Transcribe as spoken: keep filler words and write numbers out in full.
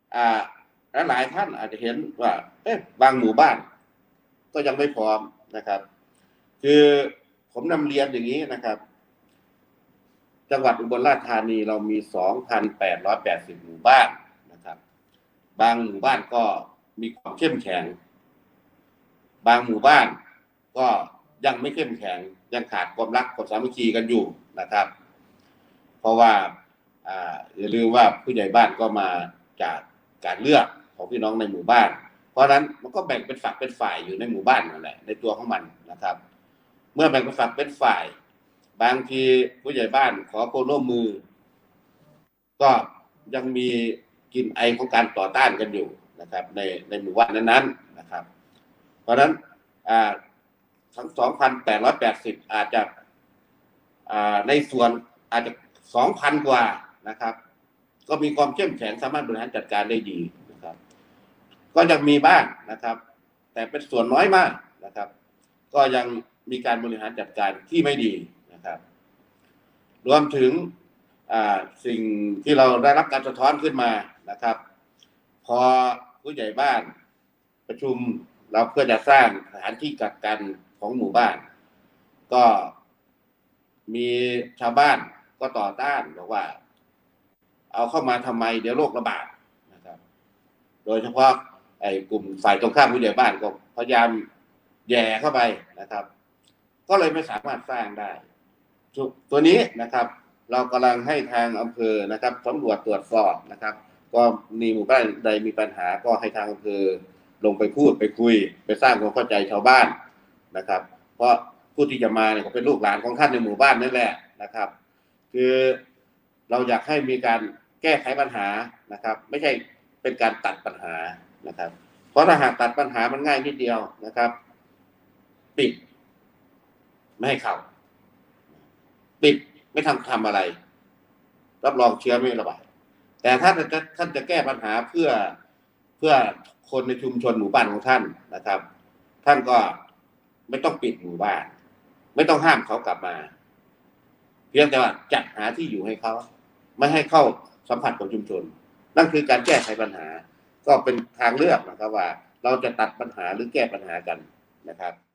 อ่าและหลายท่านอาจจะเห็นว่าเอ๊ะบางหมู่บ้านก็ยังไม่พร้อมนะครับคือผมนำเรียนอย่างนี้นะครับจังหวัดอุบลราชธานีเรามี สองพันแปดร้อยแปดสิบ หมู่บ้านนะครับบางหมู่บ้านก็มีความเข้มแข็งบางหมู่บ้านก็ยังไม่เข้มแข็งยังขาดความรักความสามัคคีกันอยู่นะครับเพราะว่าอ่าอย่าลืมว่าผู้ใหญ่บ้านก็มาจากการเลือกของพี่น้องในหมู่บ้านเพราะฉะนั้นมันก็แบ่งเป็นฝักเป็นฝ่ายอยู่ในหมู่บ้านนั่นแหละในตัวของมันนะครับเมื่อแบ่งเป็นฝักเป็นฝ่ายบางทีผู้ใหญ่บ้านขอความร่วมมือก็ยังมีกลิ่นไอของการต่อต้านกันอยู่นะครับในในหมู่บ้านนั้นๆนะครับเพราะฉะนั้นทั้ง สองพันแปดร้อยแปดสิบ อาจจะในส่วนอาจจะ สองพัน กว่านะครับก็มีความเข้มแข็งสามารถบริหารจัดการได้ดีนะครับก็ยังมีบ้างนะครับแต่เป็นส่วนน้อยมากนะครับก็ยังมีการบริหารจัดการที่ไม่ดีนะครับรวมถึงสิ่งที่เราได้รับการสะท้อนขึ้นมานะครับพอผู้ใหญ่บ้านประชุมเราเพื่อจะสร้างสถานที่กักกันของหมู่บ้านก็มีชาวบ้านก็ต่อต้านบอกว่าเอาเข้ามาทำไมเดี๋ยวโรคระบาดนะครับโดยเฉพาะไอ้กลุ่มฝ่ายตรงข้ามผู้ใหญ่บ้านก็พยายามแย่เข้าไปนะครับก็เลยไม่สามารถสร้างได้ตัวนี้นะครับเรากำลังให้ทางอำเภอนะครับสำรวจตรวจสอบนะครับก็มีหมู่บ้านใดมีปัญหาก็ให้ทางอำเภอลงไปพูดไปคุยไปสร้างความเข้าใจชาวบ้านนะครับเพราะผู้ที่จะมาเนี่ยเขาเป็นลูกหลานของท่านในหมู่บ้านนั่นแหละนะครับคือเราอยากให้มีการแก้ไขปัญหานะครับไม่ใช่เป็นการตัดปัญหานะครับเพราะถ้าหากตัดปัญหามันง่ายนิดเดียวนะครับปิดไม่ให้เข้าปิดไม่ทำทำอะไรรับรองเชื้อไม่ระบาดแต่ถ้าท่านจะแก้ปัญหาเพื่อเพื่อคนในชุมชนหมู่บ้านของท่านนะครับท่านก็ไม่ต้องปิดหมู่บ้านไม่ต้องห้ามเขากลับมาเพียงแต่ว่าจัดหาที่อยู่ให้เขาไม่ให้เข้าสัมผัสกับชุมชนนั่นคือการแก้ไขปัญหาก็เป็นทางเลือกนะครับว่าเราจะตัดปัญหาหรือแก้ปัญหากันนะครับ